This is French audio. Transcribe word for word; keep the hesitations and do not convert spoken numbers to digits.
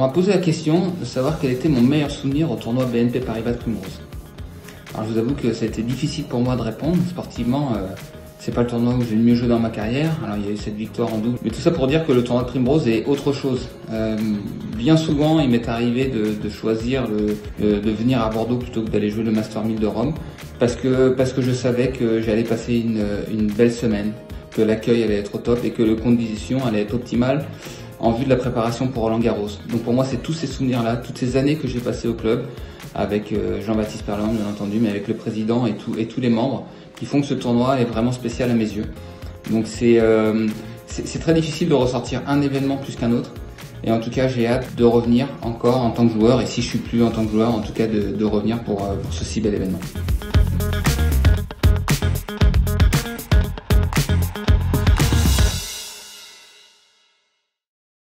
on m'a posé la question de savoir quel était mon meilleur souvenir au tournoi B N P Paribas de Primrose. Alors je vous avoue que ça a été difficile pour moi de répondre. Sportivement, euh, c'est pas le tournoi où j'ai le mieux joué dans ma carrière. Alors il y a eu cette victoire en double. Mais tout ça pour dire que le tournoi de Primrose est autre chose. Euh, bien souvent, il m'est arrivé de, de choisir le, de, de venir à Bordeaux plutôt que d'aller jouer le Master mille de Rome. Parce que, parce que je savais que j'allais passer une, une belle semaine, que l'accueil allait être au top et que le condition allait être optimal en vue de la préparation pour Roland Garros. Donc pour moi, c'est tous ces souvenirs-là, toutes ces années que j'ai passées au club, avec Jean-Baptiste Perlin, bien entendu, mais avec le président et, tout, et tous les membres, qui font que ce tournoi est vraiment spécial à mes yeux. Donc c'est euh, c'est très difficile de ressortir un événement plus qu'un autre. Et en tout cas, j'ai hâte de revenir encore en tant que joueur, et si je suis plus en tant que joueur, en tout cas de, de revenir pour, pour ce si bel événement.